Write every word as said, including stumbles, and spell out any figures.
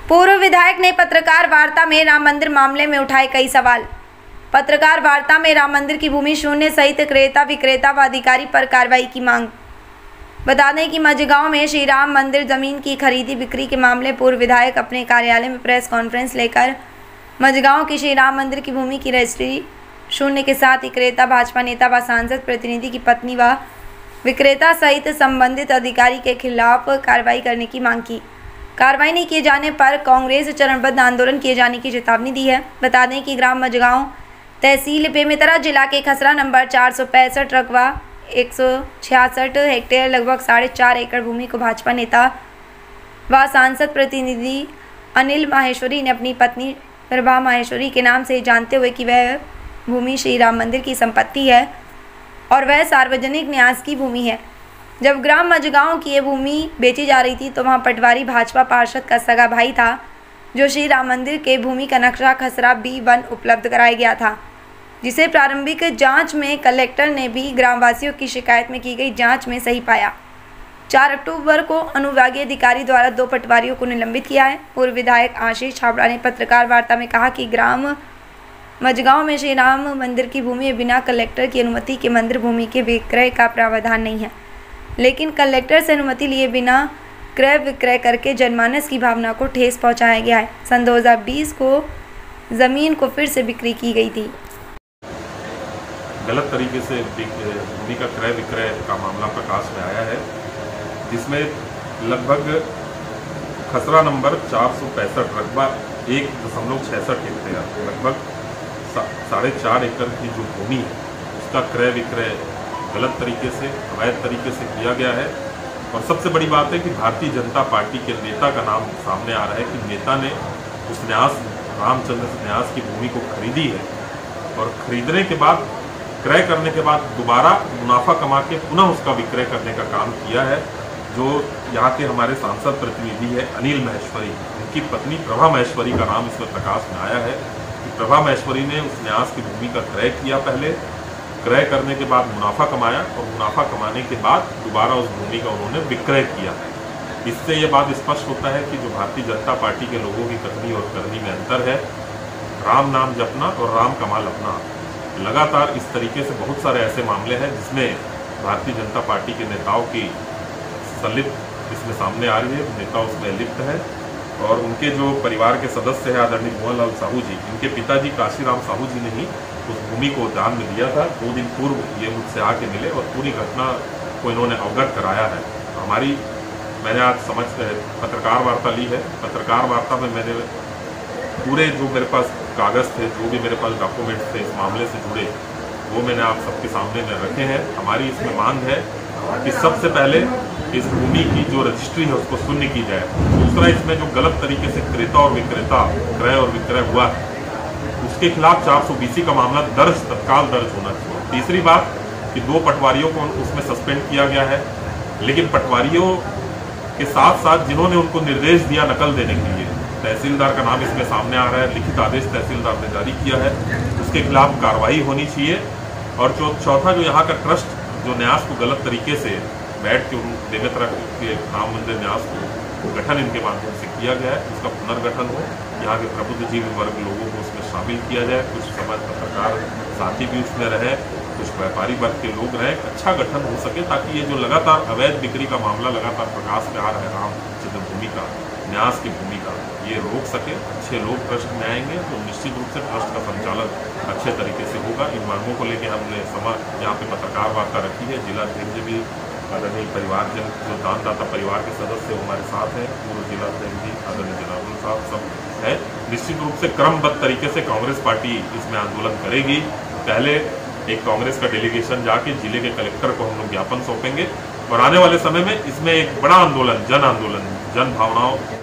पूर्व विधायक ने पत्रकार वार्ता में राम मंदिर मामले में उठाए कई सवाल। पत्रकार वार्ता में राम मंदिर की भूमि शून्य सहित क्रेता विक्रेता व अधिकारी पर कार्रवाई की मांग। बता दें कि मझगांव में श्री राम मंदिर जमीन की खरीदी बिक्री के मामले पूर्व विधायक अपने कार्यालय में प्रेस कॉन्फ्रेंस लेकर मझगांव की श्री राम मंदिर की भूमि की रजिस्ट्री शून्य के साथ ही क्रेता भाजपा नेता व सांसद प्रतिनिधि की पत्नी व विक्रेता सहित संबंधित अधिकारी के खिलाफ कार्रवाई करने की मांग की। कार्रवाई नहीं किए जाने पर कांग्रेस चरणबद्ध आंदोलन किए जाने की चेतावनी दी है। बता दें कि ग्राम मझगांव तहसील बेमेतरा जिला के खसरा नंबर चार सौ पैंसठ रकबा एक सौ छियासठ हेक्टेयर लगभग साढ़े चार एकड़ भूमि को भाजपा नेता व सांसद प्रतिनिधि अनिल माहेश्वरी ने अपनी पत्नी प्रभा माहेश्वरी के नाम से जानते हुए कि वह भूमि श्री राम मंदिर की संपत्ति है और वह सार्वजनिक न्यास की भूमि है। जब ग्राम मझगांव की ये भूमि बेची जा रही थी तो वहां पटवारी भाजपा पार्षद का सगा भाई था, जो श्री राम मंदिर के भूमि का नक्शा खसरा बी वन उपलब्ध कराया गया था, जिसे प्रारंभिक जांच में कलेक्टर ने भी ग्रामवासियों की शिकायत में की गई जांच में सही पाया। चार अक्टूबर को अनुविभागीय अधिकारी द्वारा दो पटवारियों को निलंबित किया है। पूर्व विधायक आशीष छाबड़ा ने पत्रकार वार्ता में कहा कि ग्राम मझगांव में श्री राम मंदिर की भूमि बिना कलेक्टर की अनुमति के मंदिर भूमि के विक्रय का प्रावधान नहीं है, लेकिन कलेक्टर से अनुमति लिए बिना क्रय विक्रय करके जनमानस की भावना को ठेस पहुंचाया गया है। सन दो हज़ार बीस को जमीन को फिर से बिक्री की गई थी। गलत तरीके से भूमि का क्रय विक्रय का मामला प्रकाश में आया है, जिसमें लगभग खसरा नंबर चार सौ पैंसठ रकबा एक दशमलव छियासठ हेक्टेयर लगभग साढ़े चार एकड़ की जो भूमि है उसका क्रय विक्रय गलत तरीके से अवैध तरीके से किया गया है। और सबसे बड़ी बात है कि भारतीय जनता पार्टी के नेता का नाम सामने आ रहा है कि नेता ने उस न्यास रामचंद्र न्यास की भूमि को खरीदी है और खरीदने के बाद क्रय करने के बाद दोबारा मुनाफा कमा के पुनः उसका विक्रय करने का काम किया है। जो यहाँ के हमारे सांसद प्रतिनिधि है अनिल माहेश्वरी, उनकी पत्नी प्रभा माहेश्वरी का नाम इसमें प्रकाश में आया है कि प्रभा माहेश्वरी ने उस न्यास की भूमि का क्रय किया, पहले क्रय करने के बाद मुनाफा कमाया और मुनाफा कमाने के बाद दोबारा उस भूमि का उन्होंने विक्रय किया है। इससे ये बात स्पष्ट होता है कि जो भारतीय जनता पार्टी के लोगों की कथनी और करनी में अंतर है। राम नाम जपना और राम कमाल अपना। लगातार इस तरीके से बहुत सारे ऐसे मामले हैं जिसमें भारतीय जनता पार्टी के नेताओं की संलिप्त इसमें सामने आ रही है, नेता उसमें लिप्त है। और उनके जो परिवार के सदस्य हैं आदरणीय मोहनलाल साहू जी, इनके पिताजी काशीराम साहू जी ने ही उस भूमि को दान में दिया था। दो दिन पूर्व ये मुझसे आके मिले और पूरी घटना को इन्होंने अवगत कराया है। हमारी मैंने आज समझ पत्रकार वार्ता ली है। पत्रकार वार्ता में मैंने पूरे जो मेरे पास कागज़ थे, जो भी मेरे पास डॉक्यूमेंट्स थे इस मामले से जुड़े, वो मैंने आप सबके सामने में रखे हैं। हमारी इसमें मांग है कि सबसे पहले इस भूमि की जो रजिस्ट्री है उसको शून्य की जाए। दूसरा, इसमें जो गलत तरीके से क्रेता और विक्रेता क्रय और विक्रय हुआ है उसके खिलाफ चार सौ बीसी का मामला दर्ज तत्काल दर्ज होना चाहिए। तीसरी बात कि दो पटवारियों को उसमें सस्पेंड किया गया है, लेकिन पटवारियों के साथ साथ जिन्होंने उनको निर्देश दिया नकल देने के लिए, तहसीलदार का नाम इसमें सामने आ रहा है, लिखित आदेश तहसीलदार ने जारी किया है, उसके खिलाफ कार्रवाई होनी चाहिए। और जो चौथा, जो यहाँ का ट्रस्ट जो न्यास को गलत तरीके से बैठ के बेमेतरा के राम मंदिर न्यास को गठन इनके माध्यम से किया गया है, उसका पुनर्गठन हो, यहाँ के प्रबुद्धजीवी वर्ग लोगों को उसमें शामिल किया जाए, कुछ समाज पत्रकार साथी भी उसमें रहे, कुछ व्यापारी वर्ग के लोग रहे, अच्छा गठन हो सके ताकि ये जो लगातार अवैध बिक्री का मामला लगातार प्रकाश में आ रहा है रामचंद्र भूमि का, न्यास की भूमि का, ये रोक सके। अच्छे लोग ट्रस्ट में आएंगे तो निश्चित रूप से ट्रस्ट का संचालन अच्छे तरीके से होगा। इन मांगों को लेकर हमने समाज यहाँ पे पत्रकार वार्ता रखी है। जिला अध्यक्ष भी आदरणीय परिवारजन जो दानदाता परिवार के सदस्य हमारे साथ हैं, पूर्व जिला अध्यक्ष आदरणीय जनार्दन साहब सब है। निश्चित रूप से क्रमबद्ध तरीके से कांग्रेस पार्टी इसमें आंदोलन करेगी। पहले एक कांग्रेस का डेलीगेशन जाके जिले के कलेक्टर को हम लोग ज्ञापन सौंपेंगे और आने वाले समय में इसमें एक बड़ा आंदोलन, जन आंदोलन, जन भावनाओं